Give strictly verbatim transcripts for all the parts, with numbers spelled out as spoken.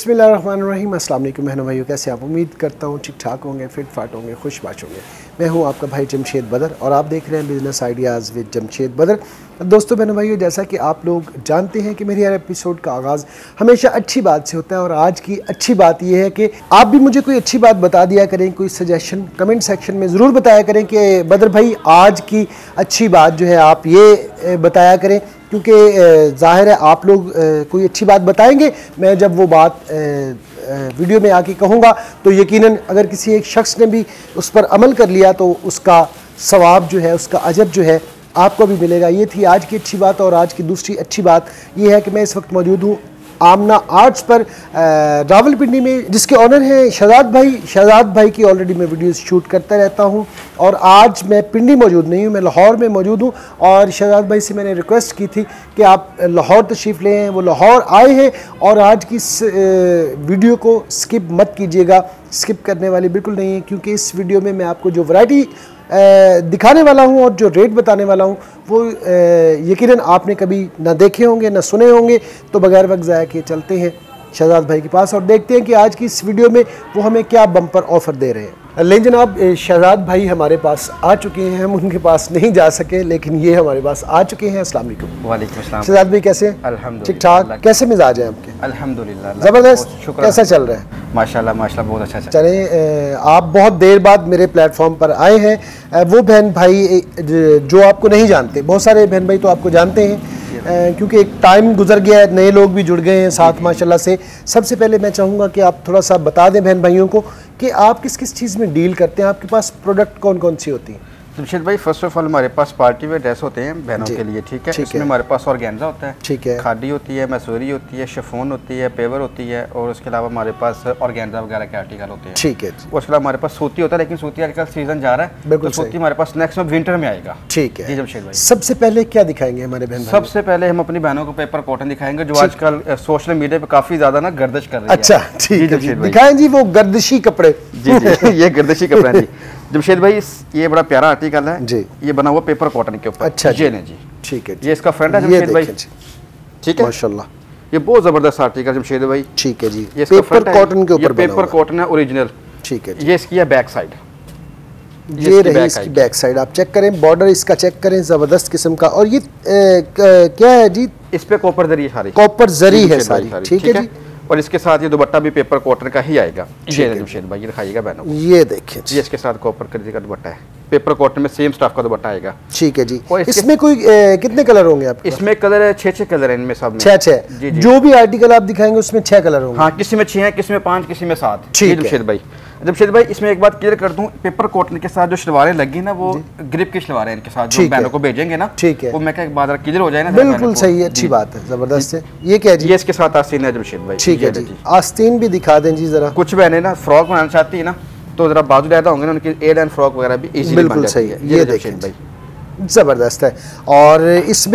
बिस्मिल्लाहिर्रहमानिर्रहीम। अस्सलाम वालेकुम बहनों भाइयों, कैसे आप? उम्मीद करता हूँ ठीक ठाक होंगे, फिट फाट होंगे, खुशबाश होंगे। मैं हूँ आपका भाई जमशेद बदर और आप देख रहे हैं बिज़नेस आइडियाज़ विद जमशेद बदर। दोस्तों बहनों भाइयों, जैसा कि आप लोग जानते हैं कि मेरी हर एपिसोड का आगाज़ हमेशा अच्छी बात से होता है और आज की अच्छी बात यह है कि आप भी मुझे कोई अच्छी बात बता दिया करें, कोई सजेशन कमेंट सेक्शन में ज़रूर बताया करें कि बदर भाई आज की अच्छी बात जो है आप ये बताया करें, क्योंकि ज़ाहिर है आप लोग कोई अच्छी बात बताएंगे, मैं जब वो बात वीडियो में आके कहूँगा तो यकीनन अगर किसी एक शख्स ने भी उस पर अमल कर लिया तो उसका सवाब जो है, उसका अजर जो है आपको भी मिलेगा। ये थी आज की अच्छी बात। और आज की दूसरी अच्छी बात ये है कि मैं इस वक्त मौजूद हूँ आमना आर्ट्स पर रावलपिंडी में, जिसके ऑनर हैं शहजाद भाई। शहजाद भाई की ऑलरेडी मैं वीडियोस शूट करता रहता हूं और आज मैं पिंडी मौजूद नहीं हूं, मैं लाहौर में मौजूद हूं। और शहजाद भाई से मैंने रिक्वेस्ट की थी कि आप लाहौर तशरीफ़ ले हैं, वो लाहौर आए हैं और आज की इस वीडियो को स्किप मत कीजिएगा। स्किप करने वाली बिल्कुल नहीं है, क्योंकि इस वीडियो में मैं आपको जो वैरायटी दिखाने वाला हूं और जो रेट बताने वाला हूं वो यकीनन आपने कभी ना देखे होंगे ना सुने होंगे। तो बगैर वक्त ज़ाया किए चलते हैं शहजाद भाई के पास और देखते हैं कि आज की इस वीडियो में वो हमें क्या बम्पर ऑफ़र दे रहे हैं। लेकिन जनाब, शहजाद भाई हमारे पास आ चुके हैं, हम उनके पास नहीं जा सके लेकिन ये हमारे पास आ चुके हैं। अस्सलाम वालेकुम। वालेकुम अस्सलाम। शहजाद भाई कैसे हैं? अल्हम्दुलिल्लाह ठीक ठाक। कैसे मिजाज हैं आपके? अल्हम्दुलिल्लाह ज़बरदस्त। कैसा चल रहा है? माशाल्लाह माशाल्लाह बहुत अच्छा चल। चलें, आप बहुत देर बाद मेरे प्लेटफॉर्म पर आए हैं। वो बहन भाई जो आपको नहीं जानते, बहुत सारे बहन भाई तो आपको जानते हैं क्योंकि एक टाइम गुजर गया है, नए लोग भी जुड़ गए हैं साथ माशाल्लाह से। सबसे पहले मैं चाहूँगा कि आप थोड़ा सा बता दें बहन भाइयों को कि आप किस किस चीज़ में डील करते हैं, आपके पास प्रोडक्ट कौन कौन सी होती हैं? जमशेद भाई, फर्स्ट ऑफ ऑल हमारे पास पार्टी वेयर ड्रेस होते हैं बहनों के लिए, ठीक है। इसमें हमारे पास ऑर्गेन्जा होता है, ठीक है, खादी होती है, मैसूरी होती है, शिफॉन होती है, पेवर होती है और उसके अलावा हमारे पास ऑर्गेन्जा वगैरह के आर्टिकल होते हैं, ठीक है। उसके अलावा हमारे पास सूती होता है, लेकिन सूती आजकल सीजन जा रहा है, बिल्कुल सूती हमारे पास नेक्स्ट में विंटर में आएगा, ठीक है जी जमशेद भाई। सबसे पहले क्या दिखाएंगे हमारे बहन? सबसे पहले हम अपनी बहनों को पेपर कॉटन दिखाएंगे, जो आजकल सोशल मीडिया पे काफी ज्यादा ना गर्दिश कर रही है। अच्छा ठीक है, दिखाएं जी वो गर्दिशी कपड़े। जी जी ये गर्दिशी कपड़े हैं जी जमशेद भाई। ये बड़ा प्यारा आर्टिकल है जी, ये बना हुआ पेपर कॉटन के ऊपर। अच्छा जी जी ठीक है, ये इसका फ्रंट है जमशेद भाई, ठीक है माशाल्लाह। ये बहुत जबरदस्त आर्टिकल जमशेद भाई, ठीक है जी। ये पेपर कॉटन के ऊपर पेपर कॉटन है ओरिजिनल, ठीक है। ये इसकी है बैक साइड, ये रही इसकी बैक साइड, आप चेक करें, बॉर्डर इसका चेक करें, जबरदस्त किस्म का। और ये क्या है जी? इस पे कॉपर जरी सारी, कॉपर जरी है सारी, ठीक है जी। और इसके साथ ये दुपट्टा भी पेपर कॉटन का ही आएगा। ये जमशेद भाई ये दिखाइएगा बहनों को, ये देखिए ये इसके साथ कॉपर जरी का दुपट्टा है, पेपर कॉटन में सेम स्टफ का दुपट्टा आएगा, ठीक है जी। इसमें कोई ए, कितने कलर होंगे आपके? इसमें कलर है छह छह कलर है इनमें, सब में छह छह। जो भी आर्टिकल आप दिखाएंगे उसमें छह कलर होंगे। हाँ, किसी में छह है, किसी में पांच, किसी में सात, ठीक है जमशेद भाई। जमशेद भाई इसमें एक बात क्लियर कर दूं, पेपर कॉटन के साथ जो शलवारें लगी ना वो ग्रिप की शलवारें इनके साथ जो बहनों को भेजेंगे ना, ठीक है, वो मैं क्या बाजार क्लियर हो जाए ना। बिल्कुल सही है, अच्छी बात है, जबरदस्त है। ये क्या जी? ये इसके साथ आस्तीन है जमशेद भाई, ठीक है जी। आस्तीन भी दिखा दें जी जरा। कुछ बहनें ना फ्रॉक बनाना चाहती है ना, तो जरा बाजू ज्यादा होंगे ना उनकी, एड एंड फ्रॉक वगैरह भी इजीली बन जाती है। ये देखिए भाई जबरदस्त है। और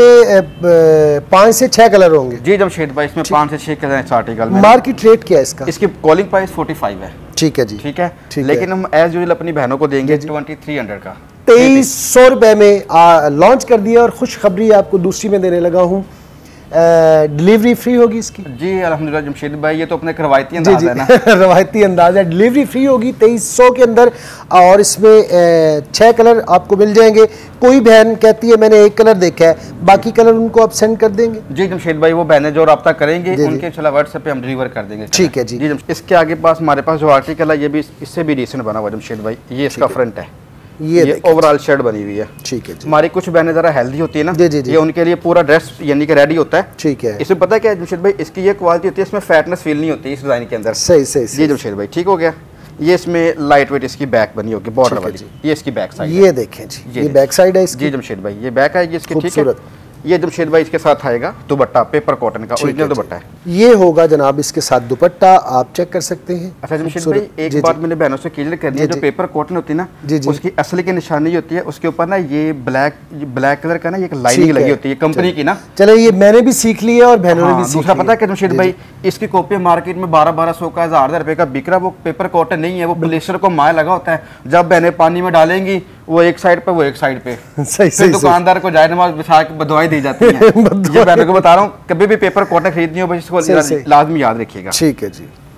इसमें पाँच से छह कलर होंगे जी जमशेद भाई, इसमें पाँच से छह कलर हैं इस आर्टिकल में। मार्केट रेट क्या है इसका? इसकी कॉलिंग प्राइस फोर्टी फाइव है, ठीक है जी, ठीक है, लेकिन हम एज यूजुअल अपनी बहनों को देंगे ट्वेंटी थ्री हंड्रेड का, तेईस सौ रुपए में लॉन्च कर दिया। और खुशखबरी आपको दूसरी में देने लगा हूँ, डिलीवरी फ्री होगी इसकी जी। अल्हम्दुलिल्लाह जमशेद भाई, ये तो अपने रवायती अंदाज है ना रवायती अंदाज है। डिलीवरी फ्री होगी तेईस सौ के अंदर और इसमें छह कलर आपको मिल जाएंगे। कोई बहन कहती है मैंने एक कलर देखा है, बाकी कलर उनको आप सेंड कर देंगे जी जमशेद भाई। वो बहनें जो रब्ता करेंगे उनके चला व्हाट्सएप पे हम डिलीवर कर देंगे, ठीक है जी। जी इसके आगे पास हमारे पास जो आर्टिकल है ये भी इससे भी डिसेंट बना हुआ जमशेद भाई। ये इसका फ्रंट है, ये, ये ओवरऑल शर्ट बनी हुई है, ठीक है जी। हमारी कुछ बहनें जरा हेल्दी होती है ना जी जी जी, ये उनके लिए पूरा ड्रेस यानी कि रेडी होता है, ठीक है। इसमें पता है क्या जमशेद भाई, इसकी ये क्वालिटी होती है, इसमें फैटनेस फील नहीं होती इस डिजाइन के अंदर। सही सही जी जमशेद भाई, ठीक हो गया। ये इसमें लाइट वेट इसकी बैक बनी होगी, बॉर्डर वाली। ये इसकी बैक साइड, ये देखें जी, ये बैक साइड है इसकी जी जमशेद भाई। ये बैक आएगी इसकी, ठीक है। ये जमशेद भाई इसके साथ आएगा दुपट्टा, पेपर कॉटन का ओरिजिनल दुपट्टा है। ये होगा जनाब इसके साथ दुपट्टा, आप चेक कर सकते हैं। अच्छा जमशेद भाई एक बात मैंने बहनों से क्लियर करनी है, जो पेपर कॉटन होती है ना उसकी असली की निशानी होती है, उसके ऊपर ना ये ब्लैक ब्लैक कलर का ना एक लाइनिंग लगी होती है कंपनी की ना। चलो ये मैंने भी सीख लिया और बहनों ने भी सीख लिया। पता है जमशेद भाई, इसकी कॉपी मार्केट में बारह बारह सौ का, हजार हजार रुपए का बिक रहा, वो पेपर कॉटन नहीं है, वो पॉलिस्टर को माया लगा होता है। जब बहनें पानी में डालेंगी वो एक साइड पे वो एक साइड पे, सही सही दुकानदार को जाए नमाज बिछा के बदवाई दी जाती है। ये बहनों को बता रहा हूँ, कभी भी पेपर कॉटन खरीदनी हो इसको लाजमी याद रखिएगा, ठीक है जी।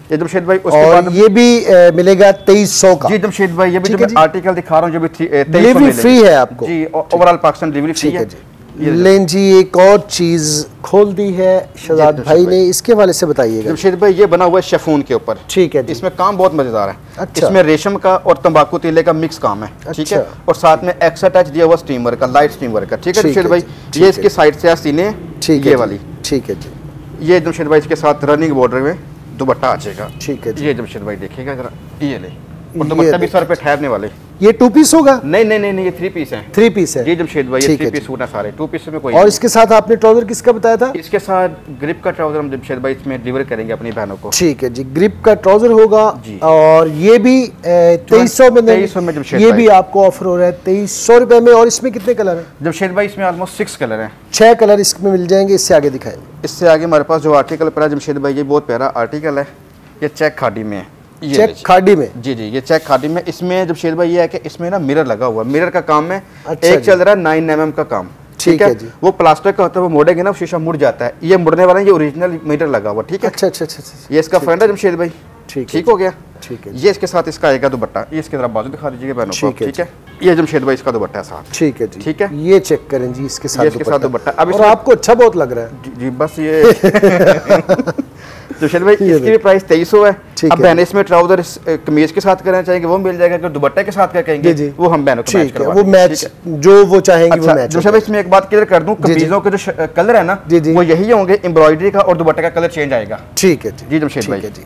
ये जमशेद भाई उसके और बाद ये भी ए, मिलेगा तेईस सौ का। जी जमशेद भाई, ये भी जो मैं आर्टिकल दिखा रहा हूँ जो भी डिलीवरी फ्री है आपको जी, ओवरऑल पाकिस्तान डिलीवरी फ्री है। लें जी एक और चीज खोल दी है शहजाद भाई ने, इसके वाले से बताइएगा। जमशेद भाई ये बना हुआ है शेफून के ऊपर, ठीक है। इसमें काम बहुत मजेदार है। अच्छा। इसमें रेशम का और तंबाकू तीले का मिक्स काम है, ठीक है। और साथ में एक्स्ट्रा टच दिया हुआ स्टीमर का, लाइट स्टीमर का, ठीक है जमशेद भाई। ये इसकी साइड से सीने, ठीक है वाली, ठीक है जी। ये जमशेद भाई इसके साथ रनिंग बॉर्डर में दुपट्टा आ जाएगा, ठीक है। ये जमशेद भाई देखिएगा जरा, ये ले, और दुपट्टा भी सर पे ठहरने वाले। ये टू पीस होगा? नहीं नहीं नहीं, ये थ्री पीस है। थ्री पीस है जी जमशेद भाई, ये थ्री पीस सूट है सारे, टू पीस में कोई। और इसके साथ आपने ट्राउजर किसका बताया था? इसके साथ ग्रिप का ट्राउजर हम जमशेद भाई इसमें डिलीवर करेंगे अपनी बहनों को। ठीक है जी, ग्रिप का ट्राउजर होगा। और ये भी तेईस सौ में, तेईस सौ में जमशेद ये भी आपको ऑफर हो रहा है तेईस सौ रुपए में। और इसमें कितने कलर है जमशेद भाई? इसमें ऑलमोस्ट सिक्स कलर है, छह कलर इसमें मिल जाएंगे। इससे आगे दिखाएंगे। इससे आगे हमारे पास जो आर्टिकल पड़ा जमशेद भाई, ये बहुत प्यारा आर्टिकल है, ये चेक खाड़ी में है। चेक खाड़ी में? जी जी, ये चेक खाड़ी में। इसमें जमशेद भाई ये है कि इसमें ना मिरर लगा हुआ है, मिरर का काम है। अच्छा, एक चल रहा है नाइन एम एम का काम, ठीक है जी। वो प्लास्टिक का होता है, वो मोड़ेंगे ना शीशा मुड़ जाता है, ये मुड़ने वाला है, ये ओरिजिनल मिरर लगा हुआ, ठीक है। अच्छा अच्छा अच्छा, ये इसका फ्रेंड है जमशेद भाई, ठीक ठीक हो गया, ठीक है। ये इसके साथ इसका आएगा दुपट्टा, ये इसके तरफ बाजू दिखा दीजिएगा बहनों को, ठीक है। ये जमशेद भाई इसका दुपट्टा है साथ, ठीक है जी, ठीक है। ये चेक करें जी, इसके साथ इसके साथ दुपट्टा। अब आपको अच्छा बहुत लग रहा है जी, बस ये जमशेद भाई इसकी भी प्राइस तेईस सौ है। अब बहन इसमें ट्राउजर कमीज के साथ करना चाहेंगे वो मिल जाएगा, दुपट्टे के साथ क्या कहेंगे वो हम बहनों को मैच करवा वो मैच जो वो चाहेंगे वो मैच। जमशेद भाई इसमें एक बात क्लियर कर दूं, कमीजों के जो कलर है ना वो यही होंगे, एम्ब्रॉयडरी का और दुपट्टे का कलर चेंज आएगा, ठीक है जी जमशेद भाई जी।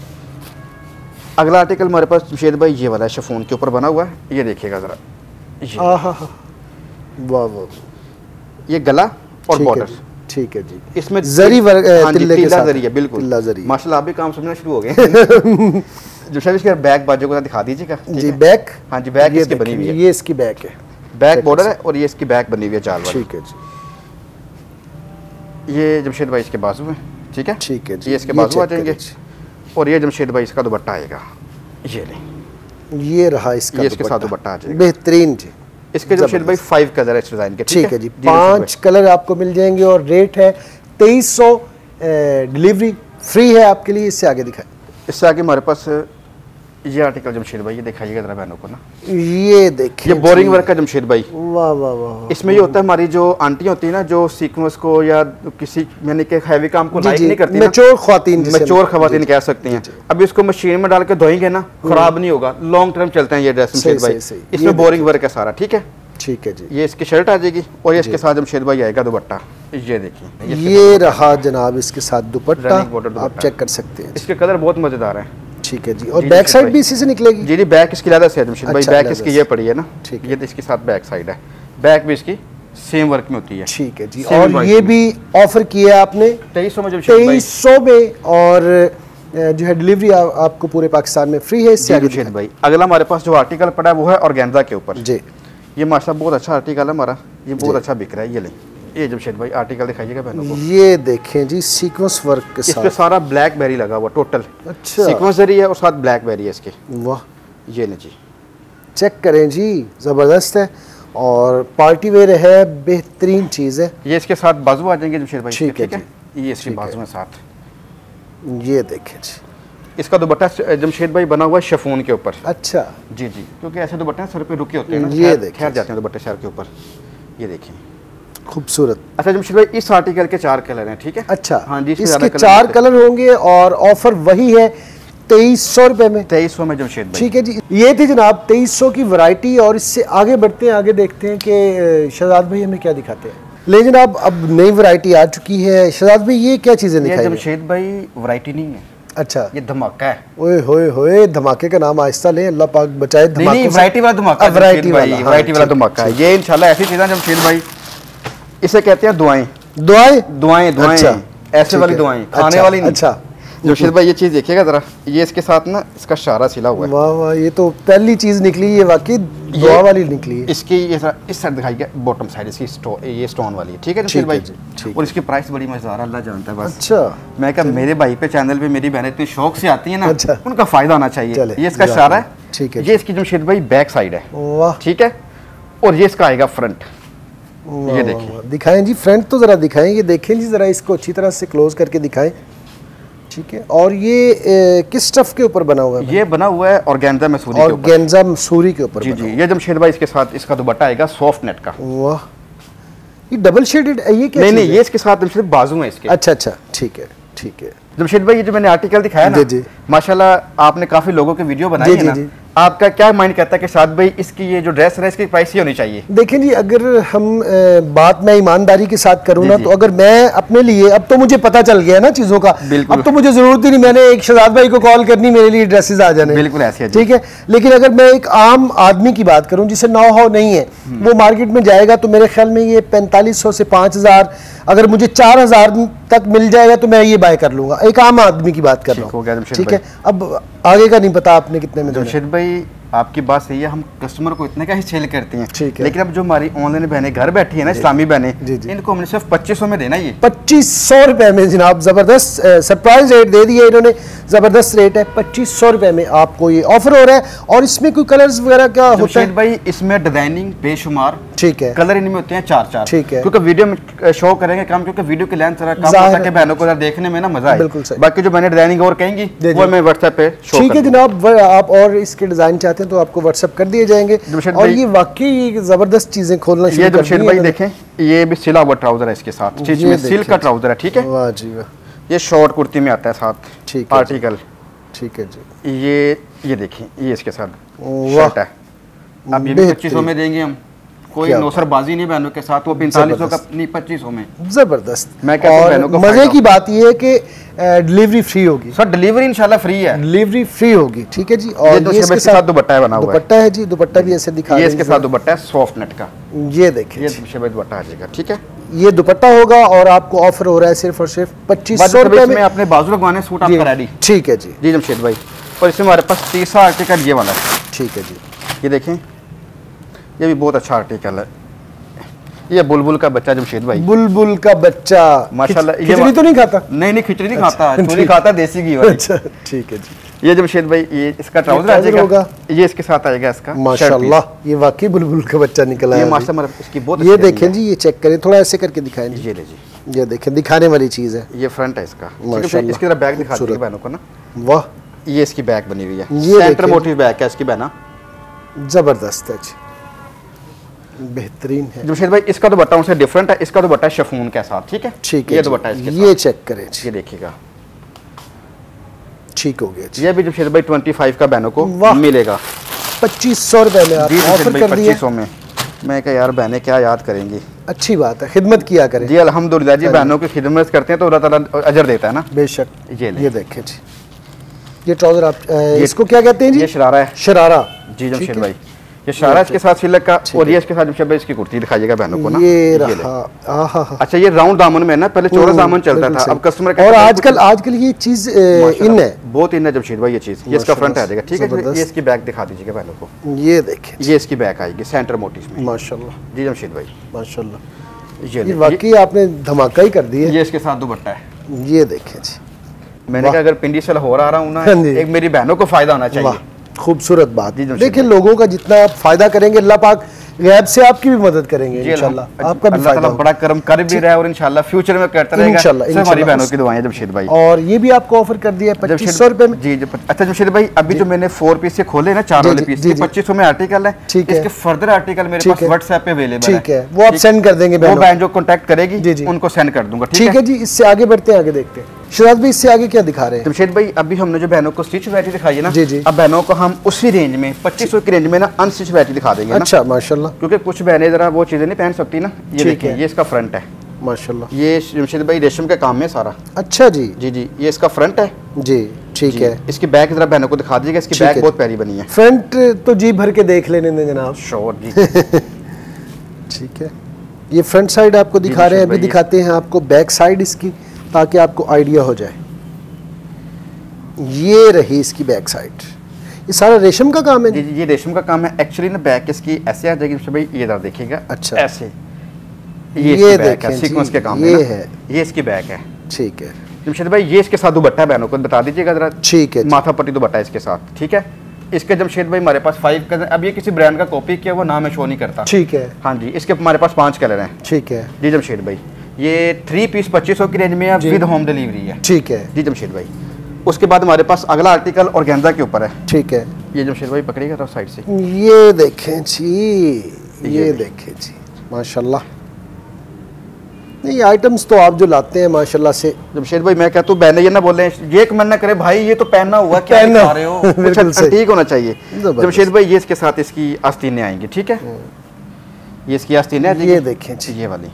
अगला आर्टिकल हमारे पास जमशेद भाई ये वाला है, शिफॉन के ऊपर बना हुआ है, ये देखिएगा जरा, वाह वाह, ये गला और बॉर्डर, ठीक है जी। इसमें जरी वर्क तिल्ले के साथ जरी है, बिल्कुल माशाल्लाह, आप भी काम समझना शुरू हो गए। जमशेद इसके बैक बाजू को दिखा दीजिएगा जी। बैक, हाँ जी, बैक इसकी बनी हुई है, ये इसकी बैक है, बैक बॉर्डर है और ये इसकी बैक बनी हुई है जाल वाली, ठीक है जी। ये जमशेद भाई इसके बाजू है, ठीक है, ठीक है जी। ये इसके बाजू आ जाएंगे और ये जमशेद भाई इसका दुपट्टा आएगा, ये ले, ये रहा इसका, ये इसके साथ दुपट्टा आ जाएगा, बेहतरीन जी। इसके जमशेद भाई फाइव कलर है इस डिजाइन के, ठीक है जी। पांच कलर आपको मिल जाएंगे और रेट है तेईस सौ, डिलीवरी फ्री है आपके लिए। इससे आगे दिखाएं। इससे आगे हमारे पास ये आर्टिकल जमशेद भाई, ये दिखाइएगा जरा बहनों को ना, ये देखिए, ये बोरिंग वर्क है जमशेद भाई। वाह वाह वाह। इसमें ये होता है, हमारी जो आंटी होती है ना जो सीक्वेंस को या किसी यानी कि हैवी काम को लाइक नहीं करती, मैच्योर ख्वातीन, मैच्योर ख्वातीन कह सकती हैं, अब इसको मशीन में डाल के धोएंगे ना, खराब नहीं होगा, लॉन्ग टर्म चलते हैं ये ड्रेस जमशेद भाई। इसमें बोरिंग वर्क है सारा, ठीक है, ठीक है जी। ये इसकी शर्ट आ जाएगी और ये इसके साथ जमशेद भाई आएगा दुपट्टा, ये देखिए, ये रहा जनाब इसके साथ दुपट्टा, आप चेक कर सकते हैं। इसके कलर बहुत मजेदार है, ठीक है जी। और बैक साइड भी इसी से निकलेगी? जी जी, बैक इसकी ज़्यादा से है जमशेद भाई, बैक इसकी ये पड़ी है ना, ठीक है, ये इसके साथ बैक साइड है, बैक भी इसकी सेम वर्क में होती है, ठीक है जी। और ये भी ऑफर किया आपने तेईस सौ में जमशेद भाई, तेईस सौ में, और जो है डिलीवरी आपको पूरे पाकिस्तान में फ्री है। इससे आगे जमशेद भाई अगला हमारे पास जो आर्टिकल पड़ा है वो है ऑर्गेन्जा के ऊपर जी। ये माशाल्लाह बहुत अच्छा आर्टिकल है हमारा, ये बहुत अच्छा बिक रहा है, ये ले, ये जमशेद भाई आर्टिकल दिखाइएगा बहनों को, ये देखें जी, सीक्वेंस वर्क के साथ, इस पे सारा ब्लैक बेरी लगा हुआ टोटल, अच्छा, सीक्वेंस जरी है और साथ ब्लैक बेरी है इसके, वाह, ये ले जी, चेक करें जी, जबरदस्त है और पार्टी वेयर है, बेहतरीन चीज़ है। ये इसके साथ बाजू आ जाएंगे जमशेद भाई, ठीक है, ये इसके बाजू में साथ, ये देखें जी, इसका दुपट्टा जमशेद भाई बना हुआ है शिफॉन के ऊपर, अच्छा जी जी, क्योंकि ऐसे दुपट्टे सर पे रुके होते हैं ना, ये देखिए, ठहर जाते हैं दुपट्टे सर के ऊपर, ये देखिए खूबसूरत। अच्छा जमशेद भाई इस आर्टिकल के चार कलर हैं, ठीक है, अच्छा हाँ जी, इसके चार कलर होंगे और ऑफर वही है तेईस सौ रुपए में, तेईस सौ में जमशेद भाई, ठीक है जी। ये थी जनाब तेईस सौ की वैरायटी। और इससे आगे बढ़ते हैं, आगे देखते हैं कि शहजाद भाई हमें क्या दिखाते हैं। ले जनाब अब नई वैरायटी आ चुकी है शहजाद भाई, ये क्या चीजें दिखाई? जमशेद भाई वैरायटी नहीं है, अच्छा ये धमाका है, ओए होए होए, धमाके का नाम आहिस्ता ले, अल्लाह पाक बचाए धमाके। नहीं नहीं, वैरायटी वाला धमाका, वैरायटी वाला वैरायटी वाला धमाका है ये, इंशाल्लाह ऐसी चीजें जमशेद भाई, इसे कहते हैं दुआएं, दुआएं दुआएं दुआएं, ऐसे वाली दुआएं, खाने वाली नहीं। अच्छा जमशेद भाई ये चीज देखिएगा जरा, ये इसके साथ ना इसका शारा सिला हुआ है, वाह वाह, ये तो पहली चीज निकली, ये वाकई दुआ वाली निकली है। इसकी ये इस साइड दिखाई गया, बॉटम साइड इसकी स्टो, ये स्टोन वाली है, ठीक है जमशेद भाई, और इसकी प्राइस बड़ी मजेदार है, अल्लाह जानता है बस। अच्छा, मैं क्या मेरे भाई पे चैनल पे मेरी बहनें इतनी शौक से आती है ना, उनका फायदा होना चाहिए। ये इसका शारा है, ठीक है, ये इसकी जमशेद भाई बैक साइड है, वाह, ठीक है, और ये इसका आएगा फ्रंट, ये देखिए, दिखाएं जी फ्रंट तो जरा दिखाएं, ये देखें जी जरा, इसको अच्छी तरह से क्लोज करके दिखाएं, ठीक है। और ये ए, किस स्टफ के ऊपर बना हुआ है? ये बना हुआ है ऑर्गेन्जा मसूरी के ऊपर। ऑर्गेन्जा मसूरी के ऊपर जी जी। ये जमशेद भाई इसके साथ इसका दुपट्टा आएगा सॉफ्ट नेट का। वाह, ये डबल शेडेड है ये क्या? नहीं नहीं, ये इसके साथ जमशेद बाजू है इसके। अच्छा अच्छा, ठीक है ठीक है। जमशेद भाई ये जो मैंने आर्टिकल दिखाया ना, जी जी, माशाल्लाह आपने काफी लोगों के वीडियो बनाई है ना, जी, आपका क्या माइंड कहता है कि शाद भाई इसकी ये जो ड्रेस है इसकी प्राइस ही होनी चाहिए? देखें जी, अगर हम ए, बात मैं ईमानदारी के साथ करूँ ना, तो अगर मैं अपने लिए, अब तो मुझे पता चल गया ना चीज़ों का, अब तो मुझे ज़रूरत ही नहीं मैंने एक शहजाद भाई को कॉल करनी मेरे लिए ड्रेसेस आ जाने, बिल्कुल ऐसे है, ठीक है। लेकिन अगर मैं एक आम आदमी की बात करूँ जिसे नौ हाउ नहीं है, वो मार्केट में जाएगा तो मेरे ख्याल में ये पैंतालीस सौ से पाँच हज़ार, अगर मुझे चार हज़ार तक मिल जाएगा तो मैं ये बाय कर लूँगा। एक आम आदमी की बात कर रहा हूँ, ठीक है। अब आगे का नहीं पता आपने कितने में। जमशेद भाई आपकी बात सही है, हम कस्टमर को इतने का ही सेल करते हैं, ठीक है। लेकिन अब जो हमारी ऑनलाइन बहनें घर बैठी है ना, इस्लामी बहनें, इनको हमने सिर्फ पच्चीस सौ में देना ही। पच्चीस सौ रुपए में जनाब, जबरदस्त सरप्राइज रेट दे दिया इन्होंने, जबरदस्त रेट है। पच्चीस सौ रुपए में आपको ये ऑफर हो रहा है। और इसमें कोई कलर्स वगैरह क्या होता है भाई? इसमें डिजाइनिंग बेशुमार, ठीक है, कलर इनमें होते हैं चार चार, ठीक है। क्योंकि वीडियो में शो करेंगे काम, क्योंकि वीडियो की लेंथ जरा कम होता है, बहनों को देखने में ना मजा आए। बिल्कुल सही। बाकी जो मैंने डिजाइनिंग और कहेंगी वो मैं व्हाट्सएप पे शो, ठीक है जनाब। आप और इसके डिजाइन चाहते हैं तो आपको व्हाट्सएप कर दिए जाएंगे। और ये वाकई जबरदस्त चीजें खोलना शुरू कर दी भाई। देखें ये भी सिला हुआ ट्राउजर है इसके साथ, सिल्क का ट्राउजर है, ठीक है। वाह जी वाह, ये शॉर्ट कुर्ती में आता है साथ, ठीक है, आर्टिकल, ठीक है जी। ये ये देखिए ये इसके साथ शर्ट है। अब ये भी पच्चीस सौ में देंगे हम, कोई नौसरबाजी नहीं बहनों के साथ, वो पैंतालीस सौ का नहीं पच्चीस सौ में, जबरदस्त। मैं कहता हूं मजे की बात ये है कि डिलीवरी फ्री होगी सर, डिलीवरी इंशाल्लाह फ्री है, डिलीवरी फ्री होगी, ठीक है जी। और ये, ये इसके साथ दुपट्टा बना हुआ है, दुपट्टा है जी, दुपट्टा भी ऐसे दिखा, ये इसके साथ दुपट्टा है सॉफ्ट नेट का, ये देखिए, ये दुपट्टा आ जाएगा, ठीक है। ये दुपट्टा होगा और आपको ऑफर हो रहा है सिर्फ और सिर्फ पच्चीस सौ रुपए में। अपने बाजू लगवाने सूट आपका रेडी, ठीक है जी। जी जमशेद भाई। और इसमें हमारे पास तीसरा आर्टिकल ये वाला है, ठीक है जी। ये देखें, ये भी बहुत अच्छा आर्टिकल है। ये बुलबुल का बच्चा जमशेद भाई, बुलबुल का बच्चा माशाल्लाह। खिचड़ी तो नहीं खाता? नहीं नहीं, खिचड़ी नहीं खाता, चोरी खाता, देसी घी वाली। अच्छा ठीक है जी। ये जमशेद भाई ये इसका ट्राउजर आ जाएगा, ये इसके साथ आएगा इसका, माशाल्लाह। ये वाकई बुलबुल का बच्चा निकला है, ये माशाल्लाह इसकी बहुत। ये देखें जी, ये चेक करें, थोड़ा ऐसे करके दिखाएं जी। ये ले जी, ये देखें, दिखाने वाली चीज है। ये फ्रंट है इसका, माशाल्लाह। इसकी तरह बैक दिखा दीजिए बहनों को ना। वाह, ये इसकी बैक बनी हुई है, ये सेंटर मोटिव बैक है इसकी बहना, जबरदस्त है जी, बेहतरीन है। जमशेद भाई इसका दुपट्टा उनसे डिफरेंट है, इसका दुपट्टा शिफॉन के साथ, ठीक है, ठीक है। ये दुपट्टा इसके ये चेक करें, ये देखिएगा, ठीक हो गया जी। ये भी जमशेद भाई पच्चीस का बहनों को मिलेगा, पच्चीस सौ रुपए में आप ऑफर कर दिए। पच्चीस सौ में मैं क्या यार, बहनें क्या याद करेंगी, अच्छी बात है, खिदमत किया करें जी, अल्हम्दुलिल्लाह जी। बहनों की खिदमत करते हैं तो अल्लाह ताला अजर देता है ना, बेशक। ये ये देखें जी, ये ट्राउजर आप इसको क्या कहते हैं जी? ये शरारा है, शरारा जी जमशेद भाई। ये शरारा इसके साथ सिलक का, और ये इसके साथ जमशेद भाई इसकी कुर्ती दिखाइएगा बहनों को ना, ये रहा। अच्छा ये राउंड दामन में ना, पहले चौरस दामन चलता था, अब कस्टमर और आजकल आजकल ये चीज इन है, बहुत इन है जमशेद भाई ये चीज। ये इसका फ्रंट आ जाएगा, ठीक है। ये इसकी बैक दिखा दीजिएगा बहनों को, ये देखें, ये इसकी बैक आएगी सेंटर मोटिव में, माशाल्लाह जी जमशेद भाई, माशाल्लाह। ये वाकई आपने धमाका ही कर दिया। ये इसके साथ दुपट्टा है, ये देखें जी। मैंने कहा अगर पिंडी से लाहौर आ रहा हूँ ना, एक मेरी बहनों को फायदा होना चाहिए। खूबसूरत बात। देखिए लोगों का जितना आप फायदा करेंगे, अल्लाह पाक गैब से आपकी भी मदद करेंगे इंशाल्लाह, आपका भी फायदा बड़ा करम कर भी रहा है और इंशाल्लाह फ्यूचर में करता रहेगा इंशाल्लाह। हमारी बहनों की दुआएं जमशेद भाई। और ये भी आपको ऑफर कर दिया है पच्चीस सौ रुपए में। जी जी। अच्छा जमशेद भाई, अभी जो मैंने फोर पीस से खोले ना, चार वाले पीस, पच्चीस सौ में आर्टिकल है, इसके फर्दर आर्टिकल मेरे पास व्हाट्सएप पे अवेलेबल है, ठीक है, वो आप सेंड कर देंगे, वो बहन जो कॉन्टैक्ट करेगी उनको सेंड कर दूंगा, ठीक है जी। इससे आगे बढ़ते हैं, आगे देखते हैं शहजाद भाई, इससे आगे क्या दिखा रहे हैं? जमशेद भाई अभी हमने जो बहनों को स्टिच वैरायटी दिखाई है ना, जी जी, अब बहनों को हम उसी रेंज में पच्चीस सौ की रेंज में ना अनस्टिच वैरायटी दिखा देंगे। अच्छा माशाल्लाह, क्योंकि कुछ बहनें जरा वो चीजें नहीं पहन सकती ना। ये देखिए, ये इसका फ्रंट है माशाल्लाह, ये जमशेद भाई रेशम का काम है सारा। अच्छा जी जी जी। ये इसका फ्रंट है जी, ठीक है। इसकी बैक जरा बहनों को दिखा दीजिएगा, इसकी बैक बहुत प्यारी बनी है। फ्रंट तो जी भर के देख लेने दें जनाब, श्योर जी। ठीक है, ये फ्रंट साइड आपको दिखा रहे हैं, अभी दिखाते हैं आपको बैक साइड इसकी, ताकि आपको आइडिया हो जाए। ये रही इसकी बैक साइड, ये सारा रेशम का काम है जी। ये रेशम का काम है एक्चुअली ना। बैक इसकी ऐसे आ जाएगी भाई, ये जरा देखिएगा, अच्छा ऐसे, ये ये देखें सीक्वेंस के काम ये है, ये इसकी बैक है, ठीक है जमशेद भाई। ये इसके साथ दुपट्टा है, बहनों को बता दीजिएगा जरा, ठीक है। माथा पट्टी दुपट्टा इसके साथ, ठीक है। इसके जमशेद भाई हमारे पास फाइव कलर, अब ये किसी ब्रांड का कॉपी किया हुआ नाम है, शो नहीं करता, ठीक है। हाँ जी, इसके हमारे पास पांच कलर हैं, ठीक है जी जमशेद भाई। ये थ्री पीस पच्चीस सौ की रेंज में है, विद होम डिलीवरी है, ठीक है जी जमशेद भाई। उसके बाद हमारे पास अगला आर्टिकल ऑर्गेन्जा के ऊपर है। ठीक है, ये जमशेद भाई पकड़िएगा तो साइड से, ये देखें जी, ये, ये देखें जी, माशाल्लाह। नहीं आइटम्स तो आप जो लाते हैं माशाल्लाह से। जमशेद भाई मैं कहता हूँ बहने ये ना बोले, ये कमेंट ना करे भाई ये तो पहनना हुआ, क्या दिखा रहे हो, कुछ ठीक होना चाहिए। जमशेद भाई ये इसके साथ इसकी आस्तीनें आएंगी, ठीक है, ये इसकी आस्तीनें, ये देखें जी, ये वाली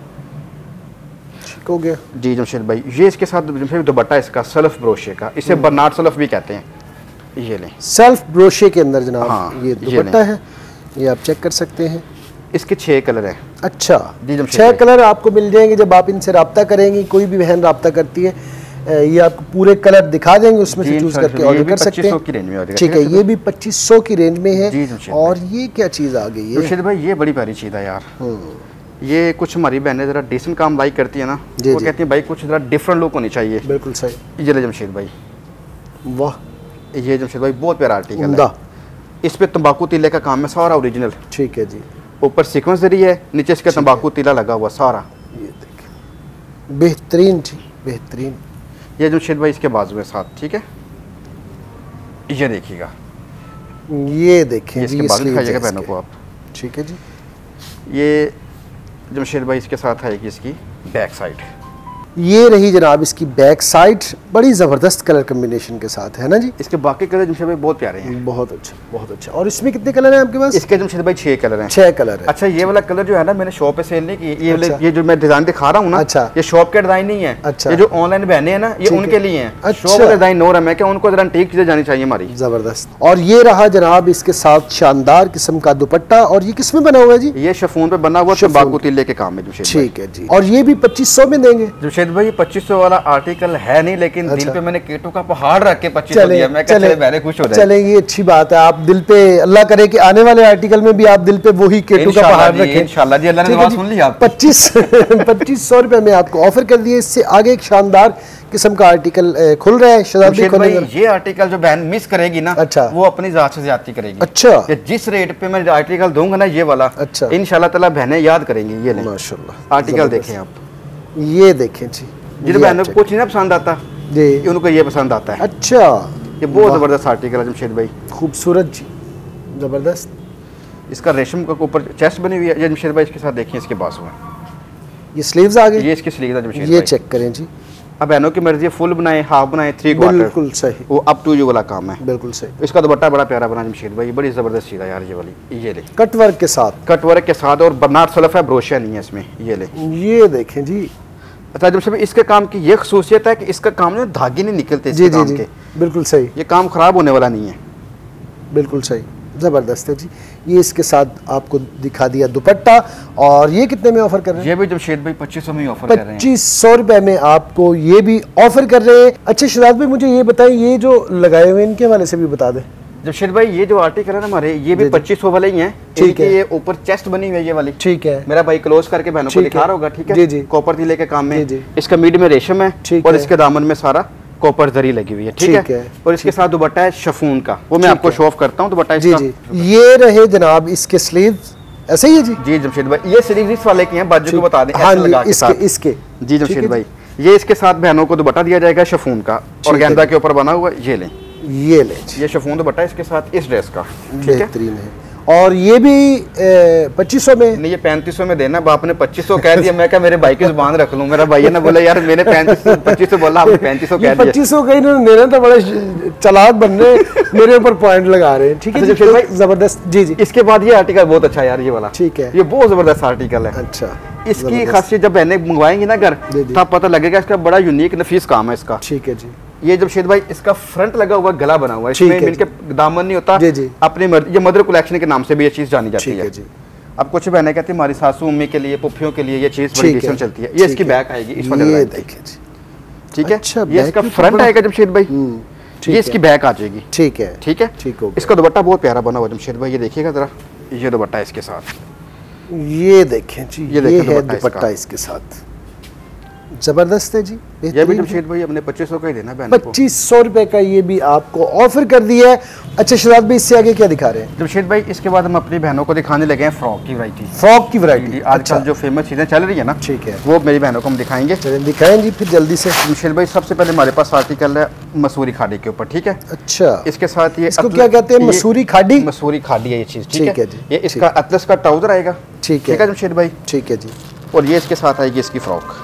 ठीक हो गया जी जमशेद भाई। ये इसके साथ जमशेद दुपट्टा इसका सेल्फ ब्रोशे का, इसे बर्नार्ड सेल्फ भी कहते हैं। ये लें सेल्फ ब्रोशे के अंदर जनाब, हाँ, ये दुपट्टा है, ये आप चेक कर सकते हैं। इसके छह कलर हैं। अच्छा जी, छह कलर आपको मिल जाएंगे जब आप इनसे रब्ता करेंगी, कोई भी बहन रब्ता करती है, ये आपको पूरे कलर दिखा देंगे, उसमें से चूज करके ऑर्डर कर सकते हैं। ठीक है, ये भी पच्चीस सौ की रेंज में है। और ये क्या चीज़ आ गई है भाई, ये बड़ी प्यारी चीज़ है यार। ये कुछ हमारी बहनें जरा डिसेंट काम लाइक करती है ना, वो कहती है भाई कुछ जरा डिफरेंट लुक होनी चाहिए। बिल्कुल सही। ये ले जमशेद भाई, वाह, ये जमशेद भाई बहुत प्यारा आर्टिकल है। इस पे तंबाकू तीले का काम है सारा ओरिजिनल। ठीक है जी, ऊपर सीक्वेंस जरी है, नीचे इसका तंबाकू तीला लगा हुआ सारा। ये देखिए बेहतरीन जी, बेहतरीन। ये जमशेद भाई इसके बाजू है साथ, ठीक है, ये देखिएगा, ये देखिए इसके बाजू दिखाइएगा बहनों को आप। ठीक है जी, ये जमशेद भाई इसके साथ आएगी इसकी बैक साइड। ये रही जनाब इसकी बैक साइड, बड़ी ज़बरदस्त कलर कम्बिनेशन के साथ है ना जी। इसके बाकी कलर जमशेद भाई बहुत प्यारे हैं। बहुत अच्छा, बहुत अच्छा। और इसमें कितने कलर हैं आपके पास? इसके जमशेद भाई छह कलर हैं। छह कलर है। अच्छा, ये वाला कलर जो है ना मैंने शॉप पे सेल नहीं की, ये अच्छा। ये जो मैं डिजाइन दिखा रहा हूँ ना, अच्छा, ये शॉप के डिजाइन नहीं है। अच्छा, ये जो ऑनलाइन बहने हैं ना, ये उनके लिए है। अच्छा, शॉप का डिजाइन और है, मैं क्या उनको जरा ठीक चीजें जानी चाहिए हमारी। जबरदस्त। और ये रहा जनाब इसके साथ शानदार किस्म का दुपट्टा, और ये किस में बना हुआ है जी? ये शिफॉन पे बना हुआ तंबाकू तीले के काम है। ठीक है जी। और ये भी पच्चीस सौ में देंगे जमशेद भाई? पच्चीस सौ वाला आर्टिकल है नहीं, लेकिन अच्छा। दिल पे मैंने केटो का पहाड़ रख के पच्चीस सौ दिया। मैं चले चले खुश हो जाए। चले, ये अच्छी बात है। आप दिल पे, अल्लाह करे कि आने वाले आर्टिकल में भी आप दिल पे वही केटो का पहाड़ रखें इंशाल्लाह जी। अल्लाह ने दुआ सुन ली आप। पच्चीस पच्चीस सौ रुपए में आपको ऑफर कर दिए। इससे आगे एक शानदार किस्म का आर्टिकल खुल रहा है शहजादी भाई। ये आर्टिकल जो बहन मिस करेगी ना, अच्छा, वो अपनी जात से ज्यादती करेगी। अच्छा, जिस रेट पे मैं आर्टिकल दूंगा ना ये वाला, अच्छा, इंशाल्लाह ताला बहनें याद करेंगी। ये माशाल्लाह आर्टिकल देखें आप, ये देखें जी। जिन बहनों को कुछ नहीं पसंद आता जी, उनको ये पसंद आता है। अच्छा, ये बहुत जबरदस्त आर्टिकल है जमशेद भाई, खूबसूरत जी, जबरदस्त। इसका रेशम का ऊपर चेस्ट बनी हुई है जमशेद भाई। इसके साथ देखिए इसके पास हुआ, ये स्लीव्स आ गए। ये इसकी स्लीव्स है जमशेद भाई, ये चेक करें जी। अब बहनों की मर्जी है, फुल बनाए, हाफ बनाए, थ्री क्वार्टर, बिल्कुल सही, वो अप टू यू वाला काम है। बिल्कुल सही। इसका दुपट्टा बड़ा प्यारा बना जमशेद भाई, बड़ी जबरदस्त चीज है यार ये वाली। ये ले कट वर्क के साथ, कट वर्क के साथ, और बर्नार्ड सेल्फ है, ब्रोशिया नहीं है इसमें। ये ले, ये देखें जी। अच्छा जमशेद भाई, इसके काम की ये खसूसियत है कि इसका काम में धागे नहीं निकलते जी जी जी, बिल्कुल सही। ये काम खराब होने वाला नहीं है। बिल्कुल सही, ज़बरदस्त है जी। ये इसके साथ आपको दिखा दिया दुपट्टा। और ये कितने में ऑफर कर रहे हैं? ये भी जमशेद भाई पच्चीस सौ में ऑफर कर रहे हैं। पच्चीस सौ रुपए में आपको ये भी ऑफर कर रहे हैं। अच्छा शहजाद भाई, मुझे ये बताएं, ये जो लगाए हुए इनके हवाले से भी बता दें। जमशेद भाई, ये जो आर्टिकल है ना हमारे, ये भी पच्चीस सौ वाले ही हैं। ठीक है, ये ऊपर चेस्ट बनी हुई है ये वाली। ठीक है, मेरा भाई क्लोज करके बहनों को दिखा रहा होगा। ठीक है जी जी, कॉपर तीले के काम में। इसका मिड में रेशम है, और इसके दामन में सारा कॉपर जरी लगी हुई है। ठीक है, है। और इसके साथ दुपट्टा है शिफॉन का, वो मैं आपको शो ऑफ करता हूँ दुपट्टा इसका। जी जी, ये रहे जनाब इसके स्लीव्स, ऐसे ही है जी। जी जमशेद भाई, ये स्लीव्स इस वाले की हैं, बाजू को बता दें ऐसे लगा के साथ इसके। जी जमशेद भाई, ये इसके साथ बहनों को दुपट्टा दिया जाएगा शिफॉन का, और गेंदा के ऊपर बना हुआ। ये लें, ये ले, ये शिफॉन दुपट्टा इसके साथ इस ड्रेस का। बेहतरीन है। और ये भी पच्चीस सौ में? नहीं, ये पैंतीस सौ में देना। बाप ने पच्चीस सौ कह दिया, मैं क्या मेरे भाई की जुबान रख लूं। मेरा भाई ने बोला यार मैंने पैंतीस पच्चीस सौ बोला, आपने पैंतीस सौ कह दिया। पच्चीस सौ कहीं मेरे तो बड़े चालाक बन रहे, मेरे ऊपर पॉइंट लगा रहे हैं। ठीक है जी भाई, जबरदस्त। जी जी, इसके बाद ये आर्टिकल बहुत अच्छा है यार, ये वाला। ठीक है, ये बहुत जबरदस्त आर्टिकल है। अच्छा, इसकी खासियत जब बहनें मंगवाएंगी ना घर, तब पता लगेगा इसका बड़ा यूनिक नफीस काम है इसका। ठीक है जी। ये जमशेद भाई, इसका फ्रंट लगा हुआ गला बना हुआ है, इसमें मिलके दामन नहीं होता। जी जी, अपनी मर्जी, ये मदर कलेक्शन के नाम से भी ये चीज जानी जाती है जी। अब कुछ बहनें कहती है हमारी सासू मम्मी के लिए, पुफियों के लिए ये चीज बड़ी डिसेंट चलती है। ये इसकी बैक आएगी इस वाले लाइन पे। ठीक है, ये इसका फ्रंट आएगा जमशेद भाई, ये इसकी बैक आ जाएगी। ठीक है, ठीक है, ठीक है। इसका दुपट्टा बहुत प्यारा बना हुआ जमशेद भाई, ये देखिएगा जरा, ये दुपट्टा इसके साथ, ये देखें जी, ये है दुपट्टा इसके साथ, जबरदस्त है जी। ये भी जमशेद भाई अपने पच्चीस सौ का ही देना बहनों को, पच्चीस सौ रुपए का ये भी आपको ऑफर कर दिया है। अच्छा शहजाद भाई इससे आगे क्या दिखा रहे हैं? जमशेद भाई इसके बाद हम अपनी बहनों को दिखाने लगे हैं फ्रॉक की वैरायटी। फ्रॉक की वैरायटी आजकल अच्छा। जो फेमस चीजें चल रही है ना, ठीक है, वो मेरी बहनों को हम दिखाएंगे। चलिए दिखाएं जी फिर जल्दी से। जमशेद भाई सबसे पहले हमारे पास आर्टिकल है मसूरी खाड़ी के ऊपर, ठीक है। अच्छा इसके साथ ये इसको क्या कहते हैं? मसूरी खाड़ी। मसूरी खाड़ी है ये चीज, ठीक है जी। ये इसका अतलस का ट्राउजर आएगा, ठीक है जमशेद भाई, ठीक है जी। और ये इसके साथ आएगी इसकी फ्रॉक।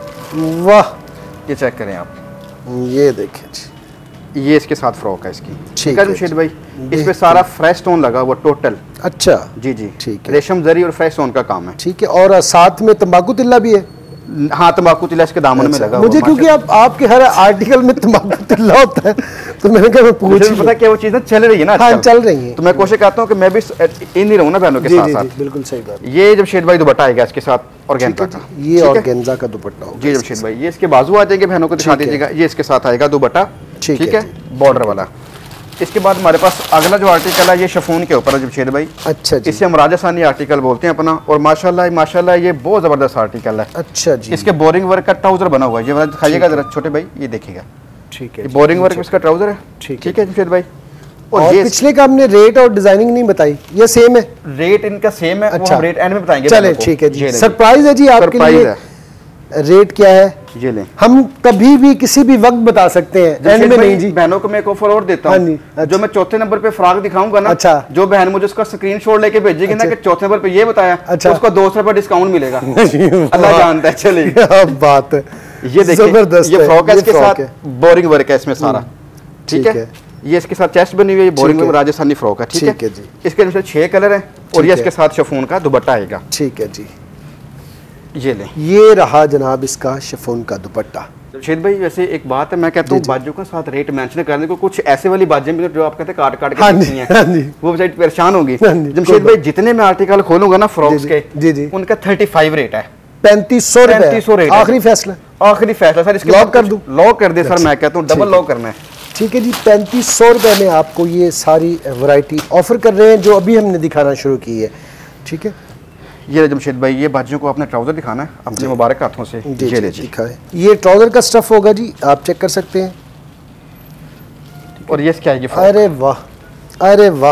वाह, ये चेक करें आप, ये देखें जी, ये इसके साथ फ्रॉक है इसकी, ठीक है जमशेद भाई। इसमें सारा फ्रेश स्टोन लगा हुआ टोटल। अच्छा जी जी, ठीक है, रेशम जरी और फ्रेश स्टोन का काम है, ठीक है। और साथ में तंबाकू तिल्ला भी है। हाँ, तंबाकू तिल्ला इसके दामन में लगा। मुझे क्योंकि आप आपके हर आर्टिकल में तंबाकू तिल्ला होता है तो मैंने कहा मैं पूछ, पता क्या वो चीजें चल रही है ना, हाँ चल रही है, तो मैं कोशिश करता हूँ कि मैं भी इन ही रहूँ ना बहनों के साथ साथ। बिल्कुल सही बात। ये जमशेद भाई दुपट्टा आएगा इसके साथ ऑर्गेन्जा का, ये ऑर्गेन्जा का दुपट्टा होगा जी जमशेद भाई। ये इसके बाजू आ जाएंगे, बहनों को दिखा दीजिएगा। ये इसके साथ आएगा दुपट्टा, ठीक है, बॉर्डर वाला। इसके बाद हमारे पास अगला जो आर्टिकल है ये शिफॉन के ऊपर है जमशेद भाई। अच्छा जी, इसे हम राजस्थानी आर्टिकल बोलते हैं अपना, और माशाल्लाह माशाल्लाह ये बहुत जबरदस्त आर्टिकल है। अच्छा जी, इसके बोरिंग वर्क का ट्राउजर बना हुआ है, ये वाला दिखाइएगा जरा छोटे भाई, ये देखिएगा, ठीक है, बोरिंग वर्क इसका ट्राउजर है, ठीक है जमशेद भाई। और, और ये पिछले का हमने रेट और डिजाइनिंग नहीं बताई, ये सेम है, रेट इनका सेम है। अच्छा, रेट एंड में बताएंगे। चले ठीक है जी, सरप्राइज है जी आपके लिए। रेट क्या है ये लें, हम कभी भी किसी भी वक्त बता सकते हैं, एंड में नहीं जी। बहनों को मैं एक ऑफर और देता हूं। अच्छा। जो मैं चौथे नंबर पे फ्रॉक दिखाऊंगा ना, अच्छा, जो बहन मुझे उसका स्क्रीनशॉट लेके भेजेगी ना कि चौथे नंबर पे ये बताया, अच्छा, उसको दो सौ रुपए डिस्काउंट मिलेगा। अल्लाह जानता है। चलिए क्या बात है, ये देखिए ये फ्रॉक है, इसके साथ बोरिंग वर्क है इसमें सारा, ठीक है। ये इसके साथ चेस्ट बनी हुई है, बोरिंग वर्क राजस्थानी फ्रॉक है, ठीक है जी। इसके अंदर छह कलर है और ये इसके साथ शिफॉन का दुपट्टा आएगा, ठीक है जी। ये ले, ये रहा जनाब इसका शिफॉन का दुपट्टा। जमशेद भाई वैसे एक बात है, मैं कहता हूँ बाजू का साथ रेट मेंशन करने को, कुछ ऐसे वाली बाजें भी जो आप कहते हैं काट काट के रखती हैं, वो बेचारी परेशान होगी। जमशेद भाई जितने मैं आर्टिकल खोलूंगा ना फ्रॉक्स के, जी जी, उनका थर्टी फाइव रेट है, पैंतीस सौ पैंतीस सौ रेट, आखिरी फैसला, आखिरी फैसला सर। इसके लॉक कर दूं? लॉक कर दे सर, मैं कहता हूँ डबल लॉक करना है, ठीक है जी। पैंतीस सौ रुपए में आपको ये सारी वैरायटी ऑफर कर रहे हैं जो अभी हमने दिखाना शुरू की है, ठीक है। ये जमशेद भाई ये बाजियों को अपना ट्राउजर दिखाना है अपने मुबारक हाथों से, ये ले दिखाएं। ये ट्राउजर का स्टफ होगा जी, आप चेक कर सकते हैं। और ये क्या है? अरे वाह, अरे वाह,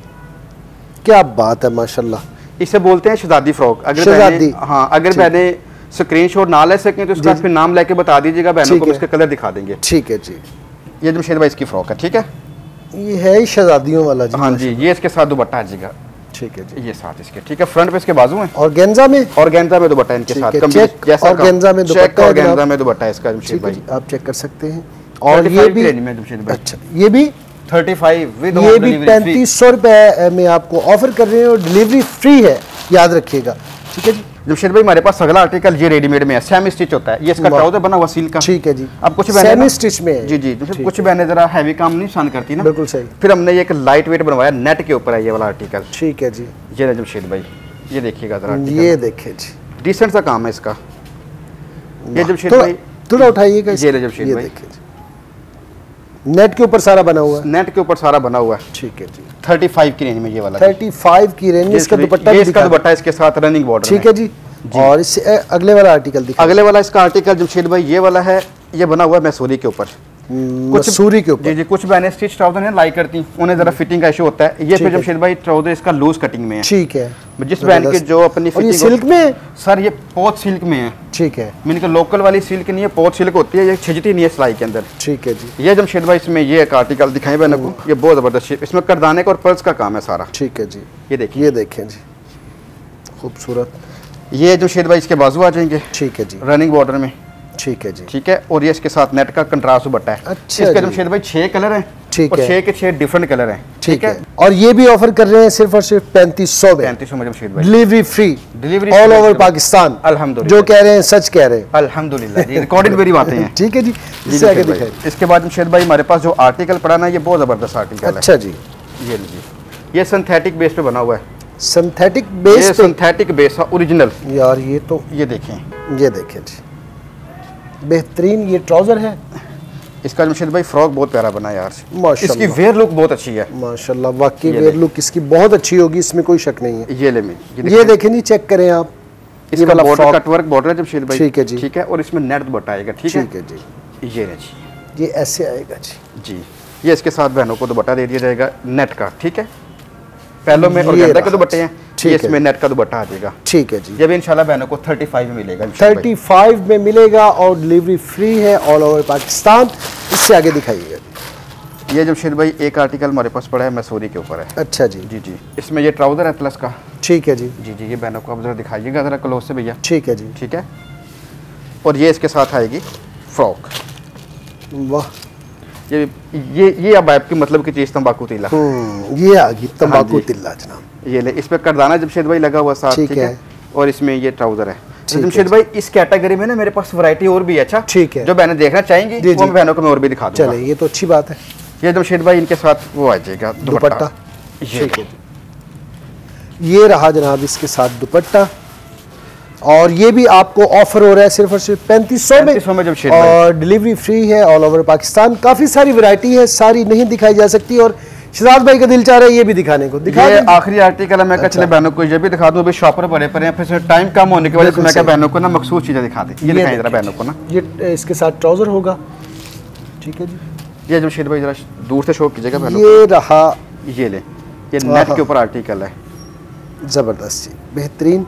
क्या बात है माशाल्लाह। इसे बोलते हैं शहजादी फ्रॉक। अगर शहजादी, हाँ, अगर मैंने स्क्रीनशॉट ना ले सकें तो उसका फिर नाम लेके बता दीजिएगा, बहनों को इसका कलर दिखा देंगे, ठीक है जी। ये जमशेद भाई इसकी फ्रॉक है, ठीक है, ये है ही शहजादियों वाला जी। हाँ जी, ये इसके साथ दुपट्टा आ जाएगा, ठीक है जी। ये साथ इसके, ठीक है, फ्रंट पे इसके बाजू हैं, और गेंजा में, और गेंजा में दुपट्टा इनके साथ, जैसा और गेंजा में दुपट्टा, और गेंजा में दुपट्टा इसका जमशेद भाई, आप चेक कर सकते हैं। और ये भी, अच्छा, ये भी थर्टी फाइव विद, ये भी पैंतीस सौ रुपए में आपको ऑफर कर रहे हैं और डिलीवरी फ्री है, याद रखिएगा, ठीक है जी। जमशेद भाई हमारे पास अगला आर्टिकल ये रेडीमेड में है, सेमी स्टिच होता है, ये इसका ट्राउजर बना हुआ सिल्क का, ठीक है जी। अब कुछ सेमी स्टिच में है, जी जी, कुछ बहनें जरा हैवी काम नहीं पसंद करती ना, बिल्कुल सही, फिर हमने ये एक लाइट वेट बनवाया, नेट के ऊपर है ये वाला आर्टिकल, ठीक है जी। ये जमशेद भाई ये देखिएगा जरा, ये देखिए जी, डिसेंट सा काम है इसका। ये जमशेद भाई थोड़ा उठाइएगा, ये जमशेद भाई नेट के ऊपर सारा बना हुआ है, नेट के ऊपर सारा बना हुआ है, ठीक है जी। पैंतीस की रेंज में ये वाला, पैंतीस की रेंज में इसका दुपट्टा, इसका दुपट्टा इसके साथ रनिंग बॉर्डर, ठीक है जी, जी। और इससे अगले वाला आर्टिकल दिखा, अगले वाला इसका आर्टिकल जमशेद भाई ये वाला है, ये बना हुआ है मैसूरी के ऊपर, कुछ सूरी के ऊपर, जी जी। कुछ बहनें स्टिच ट्राउजर है लाइक करती, उन्हें जरा फिटिंग का इशू होता है, ये फिर जमशेद भाई ट्राउजर इसका लूज कटिंग में है, ठीक है। जिस बहन के जो अपनी फिटिंग, सिल्क में सर, ये पोत सिल्क में है, ठीक है, मैंने कहा लोकल वाली सिल्क नहीं है, पोत सिल्क होती है, ये छिजती नहीं है सिलाई के अंदर, ठीक है जी। ये जमशेद भाई इसमें ये एक आर्टिकल दिखाएं बहनों को, ये बहुत जबरदस्त, इसमें करदाने का और पर्स का काम है सारा, ठीक है जी। ये देखिए, ये देखें जी, खूबसूरत। ये जमशेद भाई इसके बाजू आ जाएंगे, ठीक है जी, रनिंग बॉर्डर में, ठीक है जी, ठीक है। और ये इसके साथ नेट का कंट्रास्ट दुपट्टा है, अच्छा। इसके जमशेद भाई छह कलर हैं, ठीक है, छह के छह डिफरेंट कलर हैं, ठीक है। और ये भी ऑफर कर रहे हैं सिर्फ और सिर्फ पैंतीस सौ में, पैंतीस सौ में जमशेद भाई, delivery free, delivery all over Pakistan, अल्हम्दुलिल्लाह। जो कह रहे हैं सच कह रहे हैं, अल्हम्दुलिल्लाह जी, रिकॉर्डेड मेरी बातें हैं, ठीक है जी। इससे आगे दिखाएं। इसके बाद जमशेद भाई हमारे पास जो आर्टिकल पड़ा ना, ये बहुत जबरदस्त आर्टिकल है, अच्छा जी। ये लीजिए, ये सिंथेटिक बेस पे बना हुआ है, सिंथेटिक बेस, ये सिंथेटिक बेस है ओरिजिनल यार। ये तो ये देखें, ये देखें जी, बेहतरीन ये ट्राउजर है इसका जमशेद भाई, फ्रॉक बहुत प्यारा बना यार, माशाल्लाह। इसकी वेयर लुक बहुत अच्छी है, माशाल्लाह, वाकई वेयर लुक इसकी बहुत अच्छी होगी, इसमें कोई शक नहीं है। ये ले में ये, ये देखें जी, चेक करें आप, इसका बॉर्डर कट वर्क बॉर्डर है जमशेद भाई, ठीक है जी, ठीक है, और इसमें नेट दुपट्टा आएगा, ठीक है, ठीक है जी, ये जी, ये ऐसे आएगा जी जी। ये इसके साथ बहनों को दुपट्टा दे दिया जाएगा नेट का, ठीक है, पहलों में ऑर्गेन्जा के दुपट्टे हैं, इसमें नेट का दुपट्टा आ जाएगा, ठीक है जी। ये भी इंशाल्लाह बहनों को पैंतीस में मिलेगा, पैंतीस में मिलेगा और डिलीवरी फ्री है ऑल ओवर पाकिस्तान। इससे आगे दिखाइएगा। ये जमशेद भाई एक आर्टिकल हमारे पास पड़ा है मैसूरी के ऊपर है। अच्छा जी जी जी, इसमें ये ट्राउजर है प्लस का, ठीक है जी जी जी। ये बहनों को आप जरा दिखाइएगा जरा क्लोज से भैया, ठीक है जी, ठीक है। और ये इसके साथ आएगी फ्रॉक, वाह, ये ये ये अब आपकी मतलब की चीज़ तंबाकू तिल्ला, ये आ गई तंबाकू तिल्ला जनाब। ये ले, इस पर करदाना जमशेद भाई लगा हुआ साथ, ठीक है, और इसमें ये ट्राउजर है। जमशेद भाई इस कैटेगरी में ना मेरे पास वैरायटी और भी है, अच्छा ठीक है, जो बहनें देखना चाहेंगी वो बहनों को मैं और भी दिखा दूंगा। चले, ये तो अच्छी बात है। ये जमशेद भाई इनके साथ वो आ जाएगा दुपट्टा, ठीक है, ये रहा जनाब इसके साथ दुपट्टा, और ये भी आपको ऑफर हो रहा है सिर्फ और सिर्फ पैंतीस सौ में, में और डिलीवरी फ्री है ऑल ओवर पाकिस्तान। काफ़ी सारी वैरायटी है, सारी नहीं दिखाई जा सकती, और शहजाद भाई का दिल चाह रहा है ये भी दिखाने को। दिखा ये आखिरी आर्टिकल है, मैं अच्छा। चले बहनों को ये भी दिखा दूं, अभी शॉपर बड़े पड़े हैं, फिर टाइम कम होने की वजह से मैं क्या बहनों को ना मखसूस चीज़ें दिखा दें। ये दिखाएं जरा बहनों को ना, ये इसके साथ ट्राउजर होगा, ठीक है जी। ये जमशेद भाई जरा दूर से शो कीजिएगा बहनों, ये रहा, ये ले, ये नेट के ऊपर आर्टिकल है, ज़बरदस्त जी, बेहतरीन।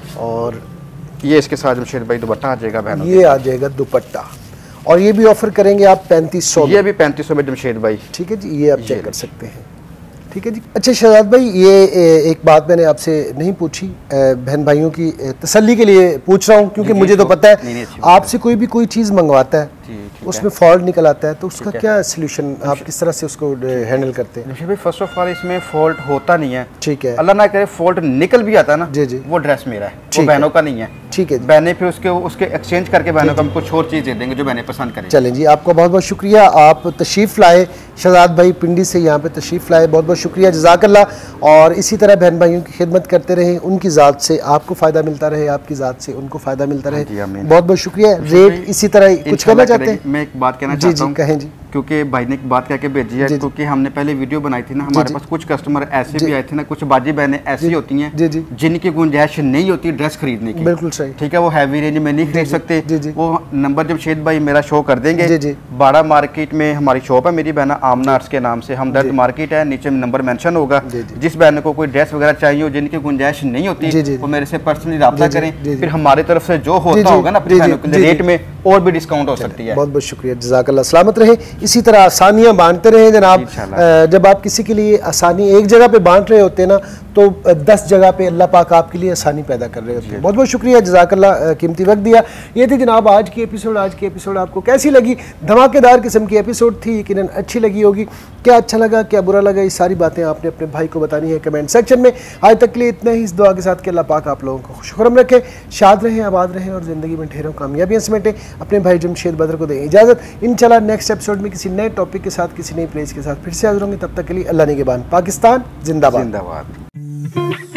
और ये इसके साथ जमशेद भाई दुपट्टा आ जाएगा बहनों, ये आ जाएगा दुपट्टा, और ये भी ऑफर करेंगे आप पैंतीस सौ, ये भी पैंतीस सौ में जमशेद भाई, ठीक है जी, ये आप चेक कर सकते हैं, ठीक है जी। अच्छा शहजाद भाई, ये एक बात मैंने आपसे नहीं पूछी, बहन भाइयों की तसल्ली के लिए पूछ रहा हूँ, क्योंकि मुझे तो पता है आपसे कोई भी कोई चीज़ मंगवाता है उसमें फॉल्ट निकल आता है, तो उसका क्या सोल्यूशन, आप किस तरह से उसको हैंडल करते हैं? भाई फर्स्ट ऑफ ऑल इसमें फॉल्ट होता नहीं है, ठीक है, अल्लाह ना करे फॉल्ट निकल भी आता है ना, जी जी, वो ड्रेस मेरा है, वो बहनों का नहीं है, ठीक है। बहनें फिर उसके उसके एक्सचेंज करके बहनों को हम कुछ और चीज़ दे देंगे जो बहनें पसंद करें। चलें जी, आपका बहुत बहुत शुक्रिया, आप तशरीफ़ लाए, शहजाद भाई पिंडी से यहाँ पे तशरीफ़ लाए, बहुत बहुत शुक्रिया, जज़ाकल्लाह। और इसी तरह बहन भाइयों की खिदमत करते रहें, उनकी ज़ात से आपको फ़ायदा मिलता रहे, आपकी ज़ात से उनको फ़ायदा मिलता रहे, बहुत बहुत शुक्रिया। रेट इसी तरह कुछ कहना चाहते हैं? मैं एक बात कहना चाहता हूं, कहें जी, क्योंकि भाई ने एक बात कह के भेजी है, क्योंकि हमने पहले वीडियो बनाई थी ना, हमारे पास कुछ कस्टमर ऐसे भी आए थे ना, कुछ बाजी बहनें ऐसी होती हैं जिनकी गुंजाइश नहीं होती ड्रेस खरीदने की, बिल्कुल सही, ठीक है, वो हैवी रेंज में नहीं खरीद सकते, वो नंबर जमशेद भाई मेरा शो कर देंगे, बाड़ा मार्केट में हमारी शॉप है, मेरी बहना आमना अर्स के नाम से, हमदर्द मार्केट है, नीचे नंबर मेंशन होगा, जिस बहन को कोई ड्रेस वगैरह चाहिए हो, जिनकी गुंजाइश नहीं होती, वो मेरे से पर्सनली रब्ता करें, फिर हमारी तरफ से जो होता होगा ना अपनी बहनों के लिए रेट में और भी डिस्काउंट हो सकती है। बहुत बहुत शुक्रिया, जज़ाकल्लाह, सलामत रहे, इसी तरह आसानियाँ बांटते रहे जनाब। जब आप किसी के लिए आसानी एक जगह पे बांट रहे होते हैं ना, तो दस जगह पे अल्लाह पाक आपके लिए आसानी पैदा कर रहे होते हैं। बहुत बहुत शुक्रिया, जज़ाकल्लाह, कीमती वक्त दिया। ये थी जनाब आज की एपिसोड। आज की एपिसोड आपको कैसी लगी? धमाकेदार किस्म की एपिसोड थी, यकीनन अच्छी लगी होगी। क्या अच्छा लगा, क्या बुरा लगा, ये सारी बातें आपने अपने भाई को बतानी है कमेंट सेक्शन में। आज तक के लिए इतना ही, इस दुआ के साथ कि अल्लाह पाक आप लोगों को खुशखुरम रखे, शाद रहें, आबाद रहें और ज़िंदगी में ढेरों कामयाबियाँ समेटें। अपने भाई जमशेद बदर को दें इजाज़त। इंशाल्लाह नेक्स्ट एपिसोड में किसी नए टॉपिक के साथ, किसी नई प्लेस के साथ फिर से हाजिर होंगे। तब तक के लिए अल्लाह निगहबान। पाकिस्तान जिंदाबाद।